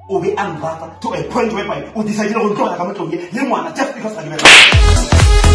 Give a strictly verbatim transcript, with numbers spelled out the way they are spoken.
o be angata to a point whereby o decide go ntlola ka motlong ye le ngwana just because ka di